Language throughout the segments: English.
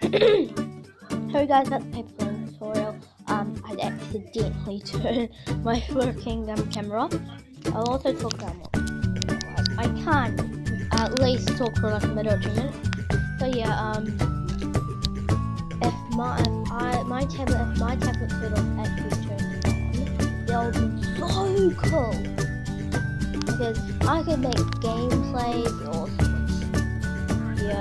Hey guys, that's paper plane tutorial. I accidentally turned my working camera off. I'll also talk about more. I can't at least talk for like a minute or 2 minutes. So yeah, if my tablet could have actually turned on, that would be so cool. Because I could make gameplays or yeah.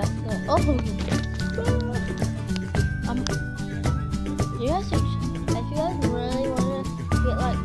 If you guys really want to get like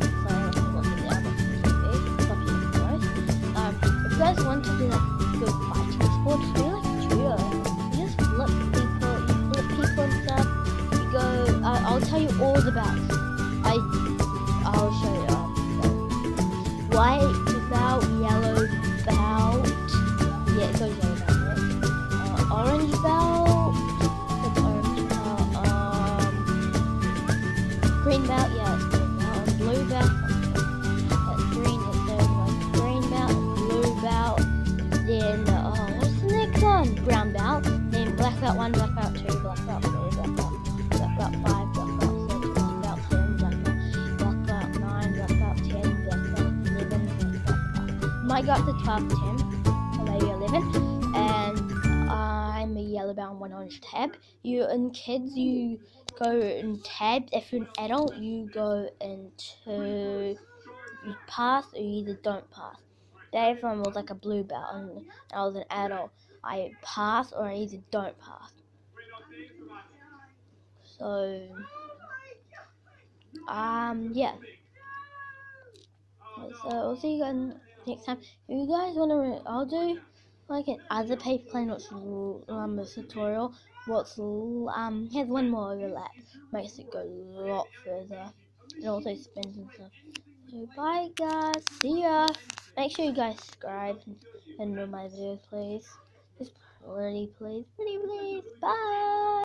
if you guys want to do like good fighting sports, do like judo. You just flip people and stuff. You go. I'll tell you all about. I'll show you. White belt, yellow belt. Yeah, it goes yellow belt. Yeah. Orange belt. It's orange belt. Green belt. Yeah, it's green belt. Blue belt. That's green. It's green belt. Blue belt. Then what's the next one? Brown belt. Then black belt 1, black belt 2, black belt 3, black belt 5, black belt 6, black belt 7, black belt 9, black belt 10, black belt 11, black belt. Might go up to 12, 10, or maybe 11. And I'm a yellow belt and 1 orange tab. You and kids, you go in tabs. If you're an adult, you go into you pass or you either don't pass. Dave was like a blue belt and I was an adult. I pass or I either don't pass. So yeah. So I'll see you guys next time. If you guys wanna, I'll do like an other paper plane, which is a tutorial. Has one more overlap, makes it go a lot further. It also spins and stuff. So bye guys, see ya. Make sure you guys subscribe and know my videos, please. Just pretty please. Bye.